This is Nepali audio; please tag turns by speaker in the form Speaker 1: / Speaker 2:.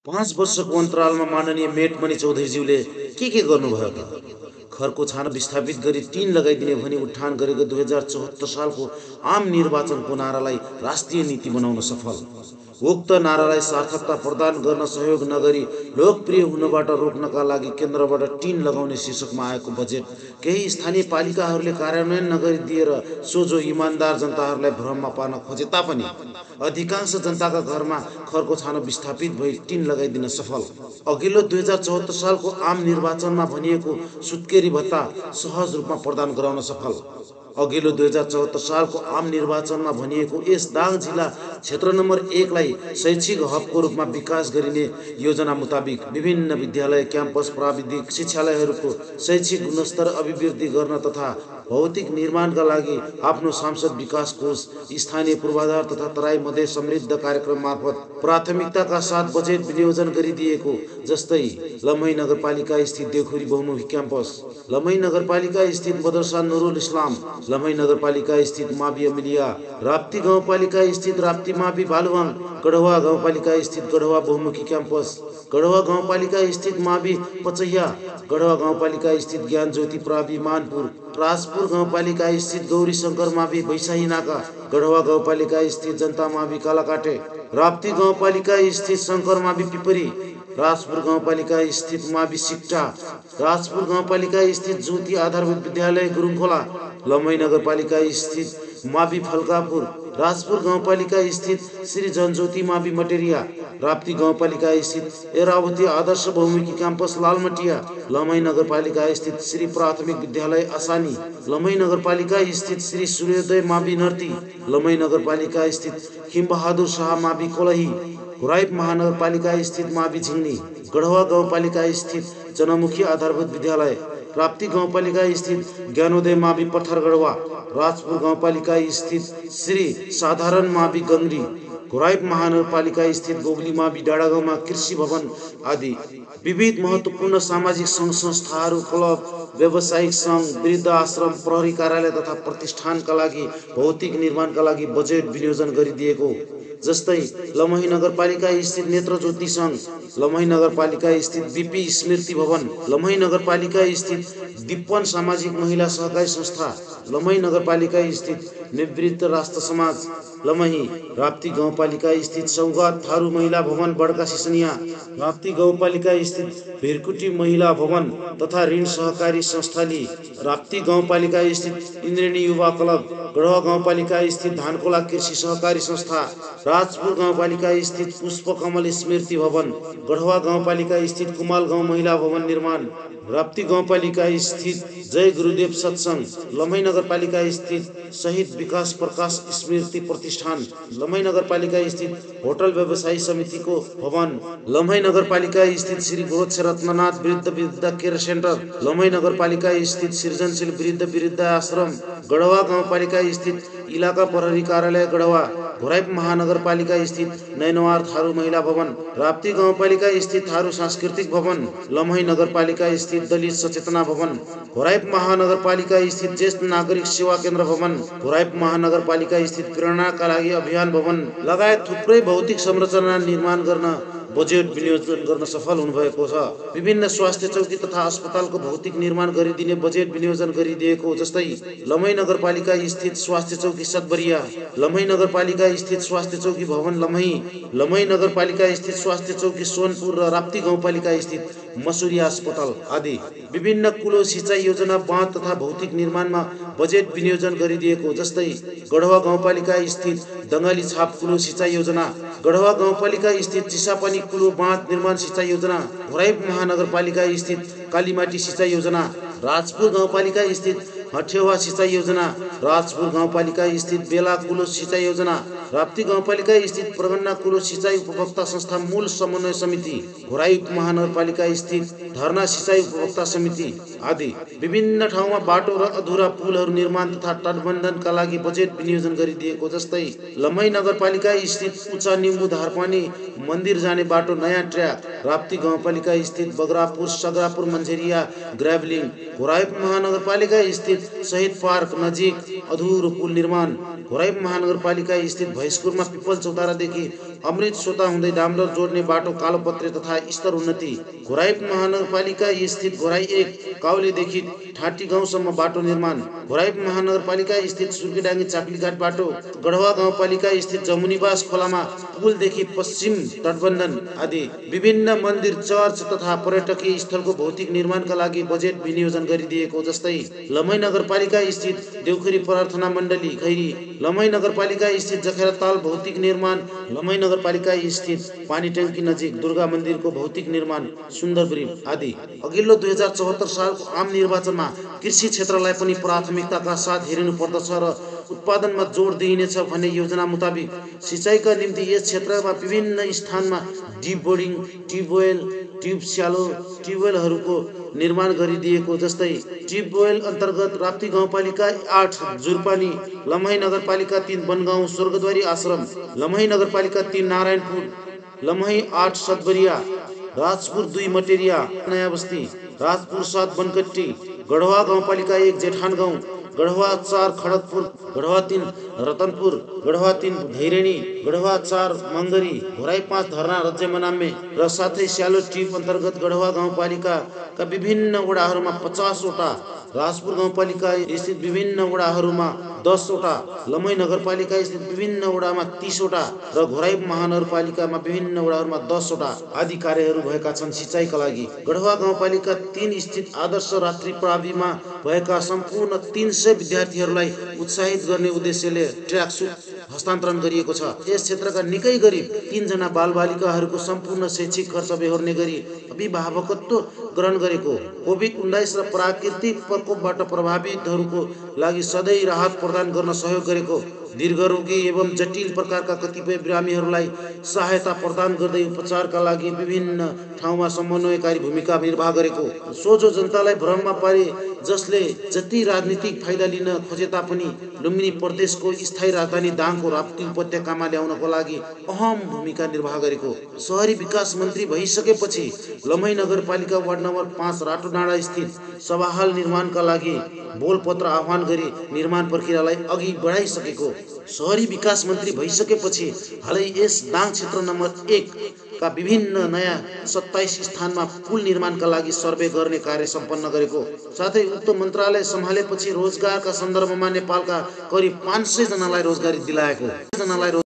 Speaker 1: 5 वर्षको अन्तरालमा माननीय मेटमणि चौधरीज्यूले के गर्नुभयो त? खरको छानो विस्थापित गरी टिन लगाइदिने भनी उठान गरेको 2074 सालको आम निर्वाचनको नारालाई राष्ट्रिय नीति बनाउन सफल। उक्त नारालाई सार्थकता प्रदान गर्न सहयोग नगरी लोकप्रिय हुनबाट रोक्नका लागि केन्द्रबाट टिन लगाउने शीर्षकमा आएको बजेट केही स्थानीय पालिकाहरूले कार्यान्वयन नगरिदिएर सोझो इमान्दार जनताहरूलाई भ्रममा पार्न खोजे तापनि अधिकांश जनताका घरमा खरको छानो विस्थापित भई टिन लगाइदिन सफल। अघिल्लो 2074 सालको आम निर्वाचनमा भनिएको सुत्केरी भत्ता सहज रूपमा प्रदान गराउन सफल। अघिल्लो 2074 सालको आम निर्वाचनमा भनिएको यस दाङ जिल्ला क्षेत्र नम्बर 1 लाई शैक्षिक हबको रूपमा विकास गरिने योजना मुताबिक विभिन्न विद्यालय, क्याम्पस, प्राविधिक शिक्षालयहरूको शैक्षिक गुणस्तर अभिवृद्धि गर्न तथा भौतिक निर्माणका लागि आफ्नो सांसद विकास कोष, स्थानीय पूर्वाधार तथा तराई मधेस समृद्ध कार्यक्रम मार्फत प्राथमिकताका साथ बजेट विनियोजन गरिदिएको। जस्तै लम्है नगरपालिका स्थित देवखुरी बहुमुखी क्याम्पस, लम्है नगरपालिका स्थित मदरसा नुरुल इस्लाम, लम्है नगरपालिका स्थित मावि अमिलिया, राप्ती गाउँपालिका स्थित राप्ती मावि बालुवाङ, गढवा गाउँपालिका स्थित गढवा बहुमुखी क्याम्पस, गढवा गाउँपालिका स्थित मावि पचैया, गढवा गाउँपालिका स्थित ज्ञान ज्योति प्रावि मानपुर, राजपुर गाउँपालिका स्थित गौरी शङ्कर मावि भैसाही नाका, गढवा गाउँपालिका स्थित जनता मावि कालाकाटे, राप्ती गाउँपालिका स्थित शङ्कर मावि पिपरी, राजपुर गाउँपालिका स्थित मावि सिक्टा, राजपुर गाउँपालिका स्थित ज्योति आधारभूत विद्यालय गुरुङखोला, लम्है नगरपालिका स्थित मावि फल्कापुर, राजपुर गाउँपालिका स्थित श्री जनज्योति मावि मटेरिया, राप्ती गाउँपालिका स्थित एरावती आदर्श बहुमुखी क्याम्पस लालमटिया, लम्है नगरपालिका स्थित श्री प्राथमिक विद्यालय आसानी, लम्है नगरपालिका स्थित श्री सूर्योदय मावि नर्ती, लम्है नगरपालिका स्थित हिमबहादुर शाह मावि कोलही, घुराइप महानगरपालिका स्थित मावि झिङ्नी, गढवा गाउँपालिका स्थित जनमुखी आधारभूत विद्यालय, राप्ती गाउँपालिका स्थित ज्ञानोदय मावि पत्थरगढवा, राजपुर गाउँपालिका स्थित श्री साधारण मावि गङ्गरी, घुराइप महानगरपालिका स्थित गोगली मावि डाँडागाउँमा कृषि भवन आदि विविध महत्त्वपूर्ण सामाजिक सङ्घ संस्थाहरू, क्लब, व्यावसायिक सङ्घ, वृद्ध आश्रम, प्रहरी कार्यालय तथा प्रतिष्ठानका लागि भौतिक निर्माणका लागि बजेट विनियोजन गरिदिएको। जस्तै लम्है नगरपालिका स्थित नेत्र ज्योति सङ्घ, लम्है नगरपालिका स्थित बिपी स्मृति भवन, लम्है नगरपालिका स्थित दिप्पन सामाजिक महिला सहकारी संस्था, लम्है नगरपालिका स्थित निवृत्त राष्ट्र समाज, लम्है राप्ती गाउँपालिका स्थित सौगात थारू महिला भवन बडका सिसनिया, राप्ती गाउँपालिका स्थित भिरकुटी महिला भवन तथा ऋण सहकारी संस्थाली, राप्ती गाउँपालिका स्थित इन्द्रेणी युवा क्लब, गढवा गाउँपालिका स्थित धानकोला कृषि सहकारी संस्था, राजपुर गाउँपालिका स्थित पुष्पकमल स्मृति भवन, गढवा गाउँपालिका स्थित कुमाल गाउँ महिला भवन निर्माण, राप्ती गाउँपालिका स्थित जय गुरुदेव सत्सङ्ग, लम्है नगरपालिका स्थित शहीद विकास प्रकाश स्मृति प्रतिष्ठान, लम्है नगरपालिका स्थित होटल व्यवसायी समितिको भवन, लम्है नगरपालिका स्थित श्री गोरक्ष रत्ननाथ वृद्ध केयर सेन्टर, लम्है नगरपालिका स्थित सृजनशील वृद्ध आश्रम, गढवा गाउँपालिका स्थित इलाका प्रहरी कार्यालय गढवा, घुराइप महानगरपालिका स्थित नैनवार थारू महिला भवन, राप्ती गाउँपालिका स्थित थारू सांस्कृतिक भवन, लम्है नगरपालिका स्थित दलित सचेतना भवन, घुराइप महानगरपालिका स्थित ज्येष्ठ नागरिक सेवा केन्द्र भवन, घुराइप महानगरपालिका स्थित प्रेरणाका लागि अभियान भवन लगायत थुप्रै भौतिक संरचना निर्माण गर्न बजेट विनियोजन गर्न सफल हुनुभएको छ। विभिन्न स्वास्थ्य चौकी तथा अस्पतालको भौतिक निर्माण गरिदिने बजेट विनियोजन गरिदिएको। जस्तै लम्है नगरपालिका स्थित स्वास्थ्य चौकी सतबरिया, लम्है नगरपालिका स्थित स्वास्थ्य चौकी भवन लम्है, लम्है नगरपालिका स्थित स्वास्थ्य चौकी सोनपुर र राप्ती गाउँपालिका स्थित मसुरिया अस्पताल आदि विभिन्न कुलो सिँचाइ योजना, बाँध तथा भौतिक निर्माणमा बजेट विनियोजन गरिदिएको। जस्तै गढवा गाउँपालिका स्थित दङ्गाली छाप कुलो सिँचाइ योजना, गढवा गाउँपालिका स्थित चिसापानी कुलो बाँध निर्माण सिँचाइ योजना, घुराइप महानगरपालिका स्थित कालीमाटी सिँचाइ योजना, राजपुर गाउँपालिका स्थित हठेवा सिँचाइ योजना, राजपुर गाउँपालिका स्थित बेला कुलो सिँचाइ योजना, राप्ती गाउँपालिका स्थित प्रगन्ना कुलो सिँचाइ उपभोक्ता संस्था मूल समन्वय समिति, घुराइप महानगरपालिका स्थित धरना सिँचाइ उपभोक्ता समिति आदि विभिन्न ठाउँमा बाटो र अधुरा पुलहरू निर्माण तथा तटबन्धनका लागि बजेट विनियोजन गरिदिएको। जस्तै लम्है नगरपालिका स्थित उचा निम्बु धारपानी मन्दिर जाने बाटो नयाँ ट्र्याक, राप्ती गाउँपालिका स्थित बगरापुर सगरापुर मन्झेरिया ग्राभलिङ, घुराइप महानगरपालिका स्थित शहीद पार्क नजिक अधुरो पुल निर्माण, घुराइप महानगरपालिका स्थित भैँसकुरमा पिपल चौतारादेखि अमृत सोता हुँदै डामडर जोड्ने बाटो कालोपत्रे तथा स्तर उन्नति। घोराई महानगरपालिका स्थित घोराई 1 काउलेदेखि ठाटी गाउँसम्म बाटो निर्माण। घोराई महानगरपालिका स्थित सुर्खेडाङ्गी चाक्लीघाट बाटो। गढवा गाउँपालिका स्थित जमुनीवास खोलामा पुलदेखि पश्चिम तटबन्धन आदि। विभिन्न मन्दिर, चर्च तथा पर्यटकीय स्थलको भौतिक निर्माणका लागि बजेट विनियोजन गरिदिएको, जस्तै लमही नगरपालिका स्थित देउखुरी प्रार्थना मण्डली खैरी, लमही नगरपालिका स्थित जखेराताल भौतिक निर्माण, लमही नगरपालिका स्थित पानी ट्याङ्की नजिक दुर्गा मन्दिरको भौतिक निर्माण, सुन्दर ब्रिज आदि। अघिल्लो 2074 सालको आम निर्वाचनमा कृषि क्षेत्रलाई पनि प्राथमिकताका साथ हेरिनु पर्दछ र उत्पादनमा जोड दिइनेछ भन्ने योजना मुताबिक सिँचाइका निम्ति यस क्षेत्रमा विभिन्न स्थानमा deep boring, tube well, tube shallow ट्युबवेलहरूको निर्माण गरिदिएको, जस्तै ट्युबवेल अन्तर्गत राप्ती गाउँपालिका 8 जुरपानी, लमही नगरपालिका 3 बनगाउँ स्वर्गद्वारी आश्रम, लमही नगरपालिका 3 नारायणपुर, लमही 8 सतबरिया, राजपुर 2 मटेरिया नयाँ बस्ती, राजपुर 7 बनकट्टी, गढवा गाउँपालिका 1 जेठान गाउँ, गढवा 4 खडगपुर, गढवा 3 रतनपुर, गढवा 3 धैरेनी, गढवा 4 मङ्गरी, घोराई 5 धरना रज्जे मनामे र साथै स्यालो ट्युब अन्तर्गत गढवा गाउँपालिकाका विभिन्न वडाहरूमा 50 वटा, राजपुर गाउँपालिका स्थित विभिन्न वडाहरूमा 10 वटा, लमही नगरपालिका स्थित विभिन्न वडामा 30 वटा र घोराई महानगरपालिकामा विभिन्न वडाहरूमा 10 वटा आदि कार्यहरू भएका छन्। सिँचाइका लागि गढवा गाउँपालिका 3 स्थित आदर्श रात्रि प्राविमा भएका सम्पूर्ण 300 विद्यार्थीहरूलाई उत्साहित गर्ने उद्देश्यले ट्र्याक सुट हस्तान्तरण गरिएको छ। यस क्षेत्रका निकै गरिब 3 जना बालबालिकाहरूको सम्पूर्ण शैक्षिक खर्च बेहोर्ने गरी अभिभावकत्व ग्रहण गरेको, कोभिड-19 र प्राकृतिक प्रकोपबाट प्रभावितहरूको लागि सधैँ राहत प्रदान गर्न सहयोग गरेको, दीर्घरोगी एवं जटिल प्रकारका कतिपय बिरामीहरूलाई सहायता प्रदान गर्दै उपचारका लागि विभिन्न ठाउँमा समन्वयकारी भूमिका निर्वाह गरेको, सोझो जनतालाई भ्रममा पारे जसले जति राजनीतिक फाइदा लिन खोजे तापनि लुम्बिनी प्रदेशको स्थायी राजधानी दाङको राप्ती उपत्यकामा ल्याउनको लागि अहम भूमिका निर्वाह गरेको, शहरी विकास मन्त्री भइसकेपछि लमही नगरपालिका वार्ड नम्बर 5 राटोडाँडा स्थित सभाहाल निर्माणका लागि बोलपत्र आह्वान गरी निर्माण प्रक्रियालाई अघि बढाइसकेको, शहरी विकास मन्त्री भइसकेपछि हालै यस दाङ क्षेत्र नम्बर 1 का विभिन्न नयाँ 27 स्थानमा पुल निर्माणका लागि सर्वे गर्ने कार्य सम्पन्न गरेको, साथै उक्त मन्त्रालय सम्हालेपछि रोजगारका सन्दर्भमा नेपालका करिब 500 जनालाई रोजगारी दिलाएको।